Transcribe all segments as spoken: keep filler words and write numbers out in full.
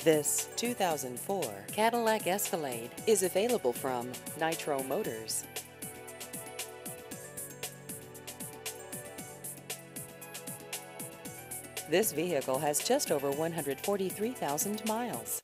This two thousand four Cadillac Escalade is available from Nitro Motors. This vehicle has just over one hundred forty-three thousand miles.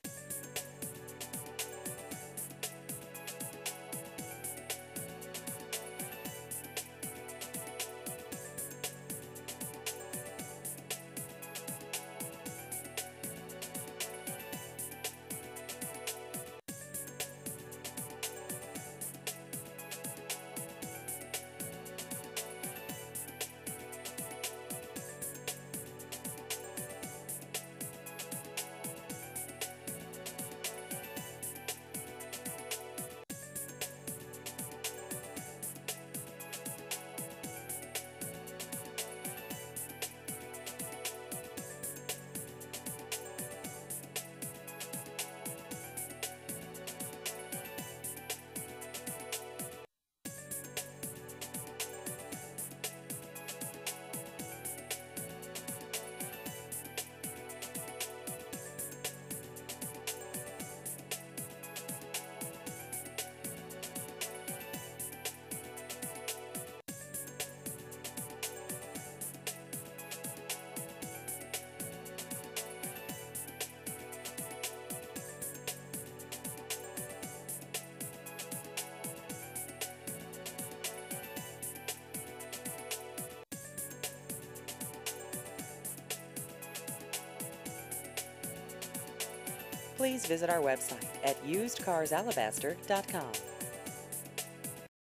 Please visit our website at used cars alabaster dot com.